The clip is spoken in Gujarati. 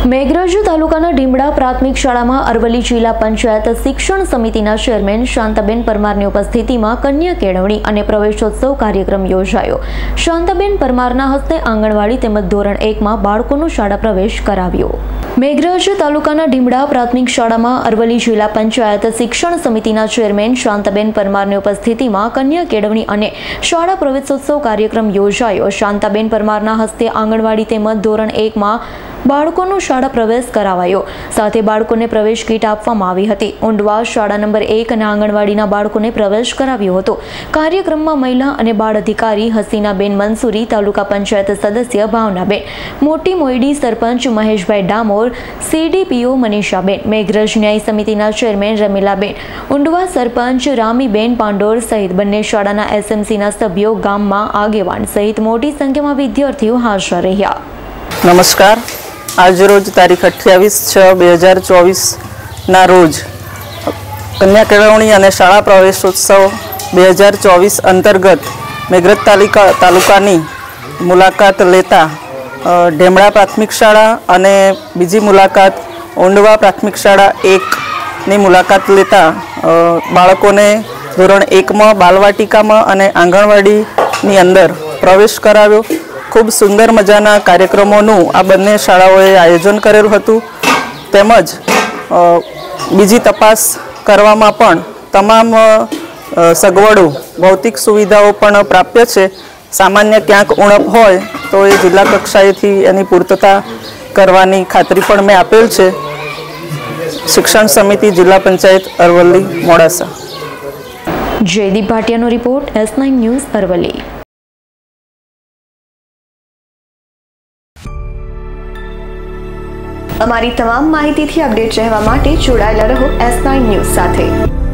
મેઘરજ તાલુકાના ડીમડા પ્રાથમિક શાળામાં અરવલ્લી જિલ્લા પંચાયત શિક્ષણ સમિતિના ચેરમેન શાંતાબેન પરમારની ઉપસ્થિતિમાં કન્યા કેળવણી અને પ્રવેશોત્સવ કાર્યક્રમ યોજાયો। શાંતાબેન પરમારના હસ્તે આંગણવાડી તેમજ ધોરણ 1માં બાળકોનો શાળા પ્રવેશ કરાવ્યો। મેઘરજ તાલુકાના ડીમડા પ્રાથમિક શાળામાં અરવલ્લી જિલ્લા પંચાયત શિક્ષણ સમિતિના ચેરમેન શાંતાબેન પરમારની ઉપસ્થિતિમાં કન્યા કેળવણી અને શાળા પ્રવેશોત્સવ કાર્યક્રમ યોજાયો। શાંતાબેન પરમારના હસ્તે આંગણવાડી તેમજ ધોરણ 1માં બાળકોનો શાળા પ્રવેશ કરાવાયો। સાથે બાળકોને પ્રવેશ કીટ આપવામાં આવી હતી। ઊંડવા શાળા નંબર 1 અને આંગણવાડીના બાળકોને પ્રવેશ કરાવ્યો હતો। કાર્યક્રમમાં મહિલા અને બાળ અધિકારી હસીનાબેન મંસૂરી, તાલુકા પંચાયત સદસ્ય ભાવનાબેન મોટી મોયડી, સરપંચ મહેશભાઈ ડામોર, CDPO મનીષાબેન, મેઘરજ ન્યાય સમિતિના ચેરમેન રમીલાબેન, ઊંડવા સરપંચ રામીબેન પાંડોર સહિત બંને શાળાના SMCના સભ્યો, ગામમાં આગેવાન સહિત મોટી સંખ્યામાં વિદ્યાર્થીઓ હાજર રહ્યા। નમસ્કાર। आज रोज तारीख 28/6/2024 रोज कन्या केळवणी और शाळा प्रवेशोत्सव 2024 अंतर्गत मेघरज तालुकानी मुलाकात लेता ढेमड़ा प्राथमिक शाळा और बीजी मुलाकात ऊंडवा प्राथमिक शाळा 1 नी मुलाकात लेता बाळकोने धोरण 1 में बालवाटिका में और आंगणवाड़ी नी अंदर प्रवेश कराव्यो। खूब सुंदर मजाना कार्यक्रमों आ बने शाळाओए आयोजन करेलुं हतुं। तेमज बीजी तपास करवामां पण तमाम सगवडो भौतिक सुविधाओ पण प्राप्य छे। सामान्य क्यांक उणप होय तो ए जिल्ला कक्षाएथी एनी पूर्तता करवानी खातरी पण मैं आपेल छे। शिक्षण समिति जिल्ला पंचायत अरवल्ली मोडासा। जयदीप भाटियानो रिपोर्ट, S9 न्यूज़ अरवल्ली। અમારી તમામ માહિતીથી અપડેટ રહેવા માટે જોડાયેલા રહો S9 ન્યૂઝ સાથે।